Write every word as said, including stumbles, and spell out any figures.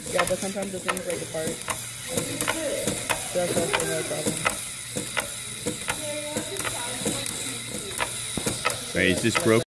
Yeah, but sometimes the things like apart. That's also no problem. Wait, is this broken?